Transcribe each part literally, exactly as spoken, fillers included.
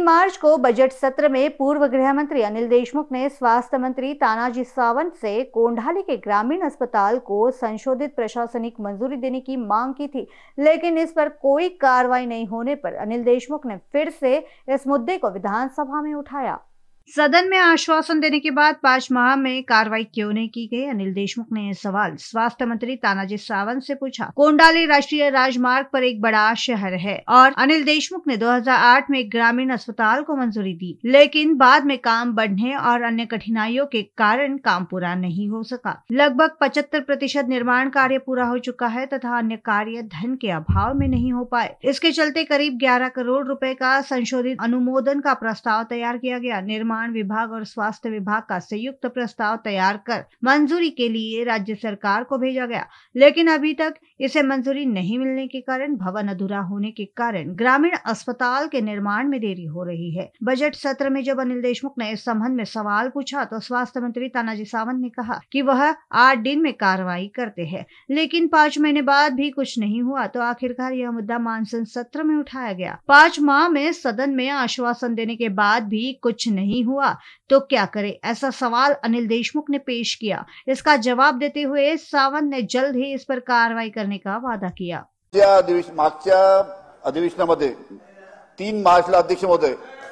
मार्च को बजट सत्र में पूर्व गृह मंत्री अनिल देशमुख ने स्वास्थ्य मंत्री तानाजी सावंत से कोंडाली के ग्रामीण अस्पताल को संशोधित प्रशासनिक मंजूरी देने की मांग की थी, लेकिन इस पर कोई कार्रवाई नहीं होने पर अनिल देशमुख ने फिर से इस मुद्दे को विधानसभा में उठाया। सदन में आश्वासन देने के बाद पांच माह में कार्रवाई क्यों नहीं की गई, अनिल देशमुख ने यह सवाल स्वास्थ्य मंत्री तानाजी सावंत से पूछा। कोंडाली राष्ट्रीय राजमार्ग पर एक बड़ा शहर है और अनिल देशमुख ने दो हज़ार आठ में एक ग्रामीण अस्पताल को मंजूरी दी, लेकिन बाद में काम बढ़ने और अन्य कठिनाइयों के कारण काम पूरा नहीं हो सका। लगभग पचहत्तर प्रतिशत निर्माण कार्य पूरा हो चुका है तथा अन्य कार्य धन के अभाव में नहीं हो पाए। इसके चलते करीब ग्यारह करोड़ रुपए का संशोधित अनुमोदन का प्रस्ताव तैयार किया गया। निर्माण विभाग और स्वास्थ्य विभाग का संयुक्त प्रस्ताव तैयार कर मंजूरी के लिए राज्य सरकार को भेजा गया, लेकिन अभी तक इसे मंजूरी नहीं मिलने के कारण भवन अधूरा होने के कारण ग्रामीण अस्पताल के निर्माण में देरी हो रही है। बजट सत्र में जब अनिल देशमुख ने इस संबंध में सवाल पूछा तो स्वास्थ्य मंत्री तानाजी सावंत ने कहा कि वह आठ दिन में कार्रवाई करते हैं, लेकिन पाँच महीने बाद भी कुछ नहीं हुआ तो आखिरकार यह मुद्दा मानसून सत्र में उठाया गया। पाँच माह में सदन में आश्वासन देने के बाद भी कुछ नहीं हुआ तो क्या करे, ऐसा सवाल अनिल देशमुख ने पेश किया। इसका जवाब देते हुए सावंत ने जल्द ही इस पर कार्रवाई करने का वादा किया। मागच्या अधिवेशनामध्ये तीन मार्चला अध्यक्ष महोदय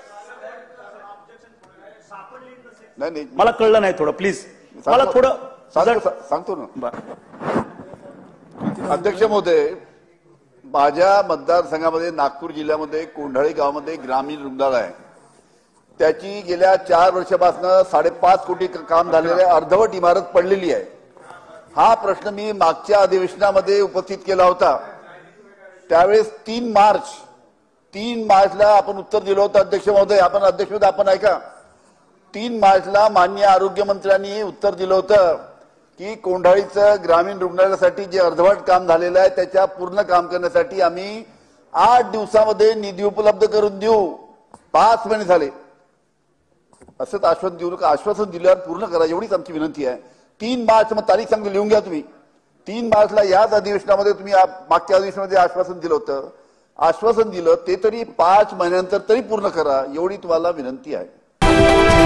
नाही नाही मला कळलं नाही, थोडं प्लीज मला थोडं सांगतो ना अध्यक्ष महोदय, माझ्या मतदारसंघामध्ये नागपूर जिल्ह्यामध्ये कोंढाळी गावामध्ये ग्रामीण रुग्णालय आहे, त्याची गेल्या चार वर्षापासून साडेपाच कोटी काम झालेले अर्धवट इमारत पडलेली आहे। हा प्रश्न मी मागच्या अधिवेशनामध्ये उपस्थित केला होता। त्यावेळेस तीन मार्च तीन मार्चला आपण उत्तर दिलं होतं अध्यक्ष महोदय, आपण अध्यक्ष महोदय आपण ऐका, तीन मार्चला माननीय आरोग्य मंत्र्यांनी उत्तर दिलं होतं की कोंढाळीचं ग्रामीण रुग्णालयासाठी जे अर्धवट काम झालेलं आहे त्याच्या पूर्ण काम करण्यासाठी आम्ही आठ दिवसामध्ये निधी उपलब्ध करून देऊ। पाच महिने झाले, असंच आश्वासन देऊ नका, आश्वासन दिल्यावर पूर्ण करा एवढीच आमची विनंती आहे। तीन मार्च मग तारीख सांगतो, लिहून घ्या तुम्ही। तीन मार्चला याच अधिवेशनामध्ये तुम्ही मागच्या अधिवेशनामध्ये आश्वासन दिलं होतं, आश्वासन दिलं ते तरी पाच महिन्यानंतर तरी पूर्ण करा एवढी तुम्हाला विनंती आहे।